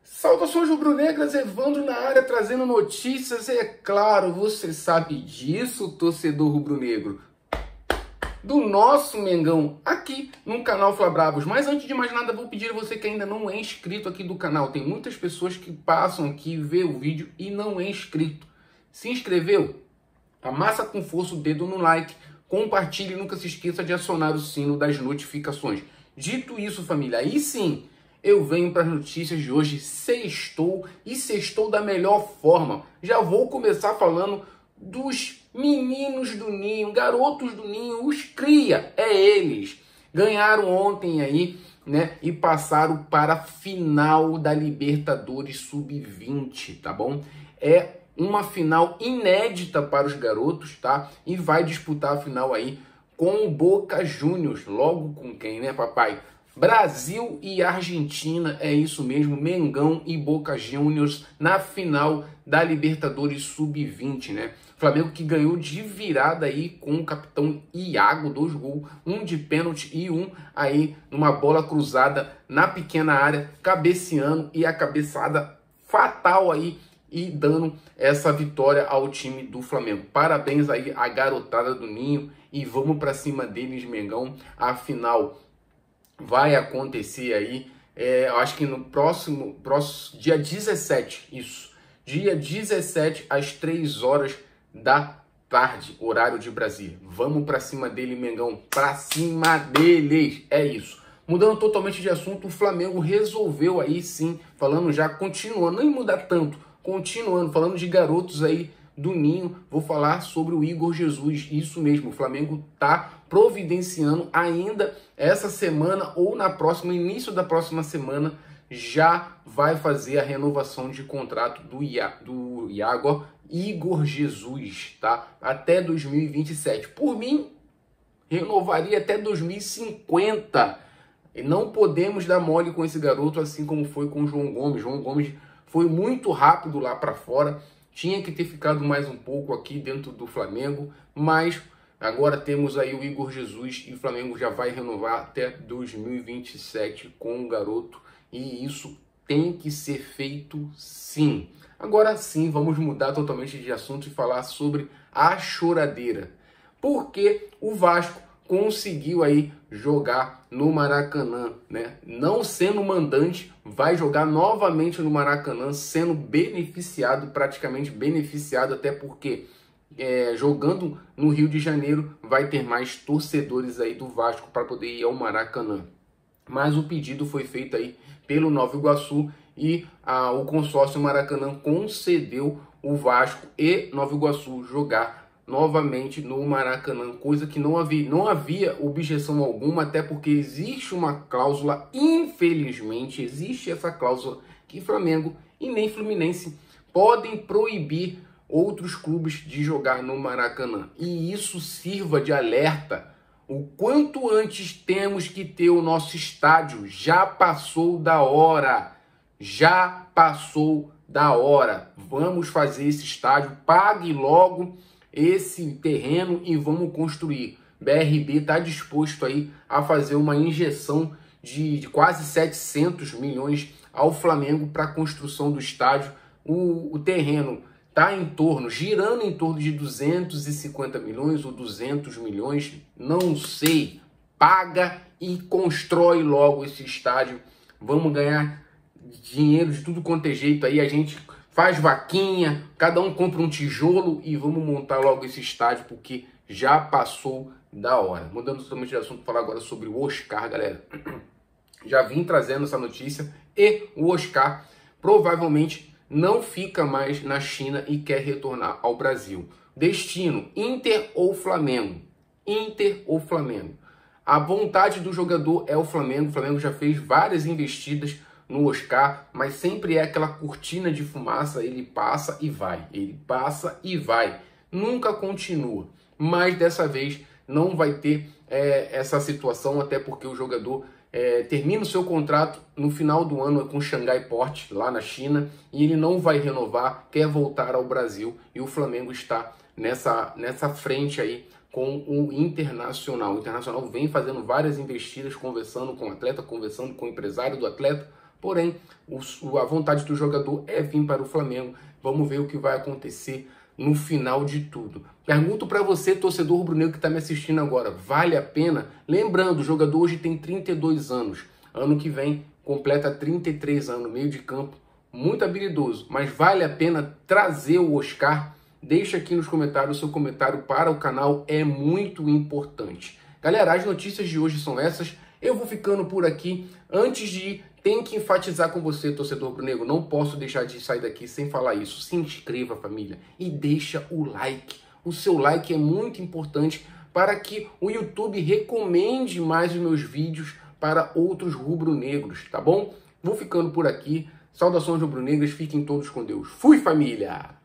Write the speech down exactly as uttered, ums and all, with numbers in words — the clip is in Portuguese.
Saudações rubro-negras, Evandro na área trazendo notícias, é claro, você sabe disso, torcedor rubro-negro, do nosso Mengão, aqui no canal Fla Bravos. Mas antes de mais nada, vou pedir a você que ainda não é inscrito aqui do canal. Tem muitas pessoas que passam aqui, vê o vídeo e não é inscrito. Se inscreveu? Amassa com força o dedo no like, compartilhe e nunca se esqueça de acionar o sino das notificações. Dito isso, família, aí sim, eu venho para as notícias de hoje. Sextou e sextou da melhor forma. Já vou começar falando dos meninos do Ninho, garotos do Ninho, os cria, é eles. Ganharam ontem aí, né, e passaram para a final da Libertadores sub vinte, tá bom? É uma final inédita para os garotos, tá? E vai disputar a final aí com o Boca Juniors. Logo com quem, né, papai? Brasil e Argentina, é isso mesmo, Mengão e Boca Juniors na final da Libertadores sub vinte, né? Flamengo que ganhou de virada aí com o capitão Iago, dois gols, um de pênalti e um aí numa bola cruzada na pequena área, cabeceando e a cabeçada fatal aí e dando essa vitória ao time do Flamengo. Parabéns aí à garotada do Ninho e vamos para cima deles, Mengão. A final vai acontecer aí, é, eu acho que no próximo, próximo dia dezessete, isso, dia dezessete às três horas da tarde, horário de Brasília. Vamos para cima dele, Mengão, para cima deles, é isso. Mudando totalmente de assunto, o Flamengo resolveu aí sim, falando já, continuando, nem mudar tanto, continuando, falando de garotos aí do Ninho, vou falar sobre o Igor Jesus. Isso mesmo, o Flamengo tá providenciando ainda essa semana ou na próxima, início da próxima semana, já vai fazer a renovação de contrato do, Ia, do Iago, Igor Jesus, tá? Até dois mil e vinte e sete. Por mim, renovaria até dois mil e cinquenta. E não podemos dar mole com esse garoto, assim como foi com o João Gomes. João Gomes foi muito rápido lá para fora, tinha que ter ficado mais um pouco aqui dentro do Flamengo, mas agora temos aí o Igor Jesus e o Flamengo já vai renovar até dois mil e vinte e sete com o garoto, e isso tem que ser feito sim. Agora sim, vamos mudar totalmente de assunto e falar sobre a choradeira. Porque o Vasco conseguiu aí jogar no Maracanã, né? Não sendo mandante, vai jogar novamente no Maracanã, sendo beneficiado, praticamente beneficiado, até porque é, jogando no Rio de Janeiro vai ter mais torcedores aí do Vasco para poder ir ao Maracanã. Mas o pedido foi feito aí pelo Nova Iguaçu e a, o consórcio Maracanã concedeu o Vasco e Nova Iguaçu jogar novamente no Maracanã, coisa que não havia, não havia objeção alguma, até porque existe uma cláusula, infelizmente, existe essa cláusula que Flamengo e nem Fluminense podem proibir outros clubes de jogar no Maracanã. E isso sirva de alerta. O quanto antes temos que ter o nosso estádio. Já passou da hora. Já passou da hora. Vamos fazer esse estádio. Pague logo esse terreno e vamos construir. B R B está disposto aí a fazer uma injeção de, de quase setecentos milhões ao Flamengo para a construção do estádio. O, o terreno está em torno, girando em torno de duzentos e cinquenta milhões ou duzentos milhões, não sei. Paga e constrói logo esse estádio. Vamos ganhar dinheiro de tudo quanto é jeito aí, a gente faz vaquinha, cada um compra um tijolo e vamos montar logo esse estádio, porque já passou da hora. Mudando totalmente de assunto, falar agora sobre o Oscar, galera. Já vim trazendo essa notícia e o Oscar provavelmente não fica mais na China e quer retornar ao Brasil. Destino, Inter ou Flamengo? Inter ou Flamengo? A vontade do jogador é o Flamengo. O Flamengo já fez várias investidas no Oscar, mas sempre é aquela cortina de fumaça, ele passa e vai, ele passa e vai, nunca continua. Mas dessa vez não vai ter é, essa situação, até porque o jogador é, termina o seu contrato no final do ano com o Xangai Port, lá na China, e ele não vai renovar, quer voltar ao Brasil, e o Flamengo está nessa, nessa frente aí com o Internacional. O Internacional vem fazendo várias investidas, conversando com o atleta, conversando com o empresário do atleta, Porém, o, a vontade do jogador é vir para o Flamengo. Vamos ver o que vai acontecer no final de tudo. Pergunto para você, torcedor rubro-negro que está me assistindo agora, vale a pena? Lembrando, o jogador hoje tem trinta e dois anos. Ano que vem completa trinta e três anos, meio de campo, muito habilidoso. Mas vale a pena trazer o Oscar? Deixa aqui nos comentários o seu comentário para o canal, é muito importante. Galera, as notícias de hoje são essas. Eu vou ficando por aqui. Antes de ir, tenho que enfatizar com você, torcedor rubro-negro, não posso deixar de sair daqui sem falar isso. Se inscreva, família, e deixa o like. O seu like é muito importante para que o YouTube recomende mais os meus vídeos para outros rubro-negros, tá bom? Vou ficando por aqui. Saudações rubro-negras, fiquem todos com Deus. Fui, família!